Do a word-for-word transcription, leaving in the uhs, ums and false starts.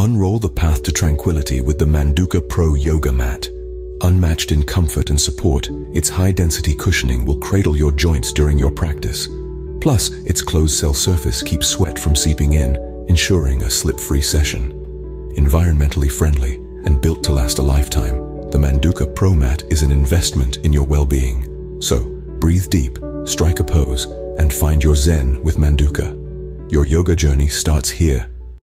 Unroll the path to tranquility with the Manduka Pro Yoga Mat. Unmatched in comfort and support, its high-density cushioning will cradle your joints during your practice. Plus, its closed-cell surface keeps sweat from seeping in, ensuring a slip-free session. Environmentally friendly and built to last a lifetime, the Manduka Pro Mat is an investment in your well-being. So, breathe deep, strike a pose, and find your zen with Manduka. Your yoga journey starts here.